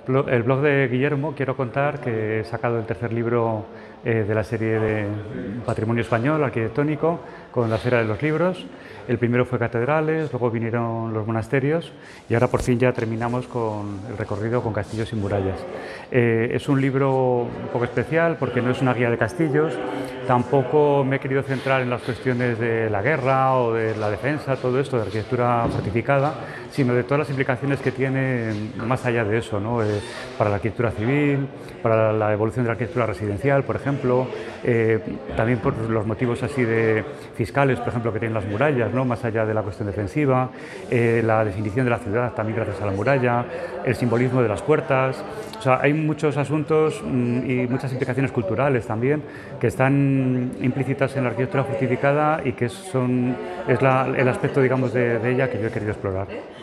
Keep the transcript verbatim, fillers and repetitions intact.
Blo- El blog de Guillermo, quiero contar que he sacado el tercer libro eh, de la serie de Patrimonio Español Arquitectónico con la Esfera de los Libros. El primero fue Catedrales, luego vinieron los monasterios y ahora por fin ya terminamos con el recorrido con castillos y murallas. Eh, es un libro un poco especial porque no es una guía de castillos, tampoco me he querido centrar en las cuestiones de la guerra o de la defensa, todo esto de arquitectura fortificada, sino de todas las implicaciones que tiene más allá de eso, ¿no? Eh, para la arquitectura civil, para la evolución de la arquitectura residencial, por ejemplo, eh, también por los motivos así de fiscales, por ejemplo, que tienen las murallas, ¿no? Más allá de la cuestión defensiva, eh, la definición de la ciudad también gracias a la muralla, el simbolismo de las puertas. O sea, hay muchos asuntos mmm, y muchas implicaciones culturales también que están implícitas en la arquitectura fortificada y que son, es la, el aspecto, digamos, de, de ella que yo he querido explorar.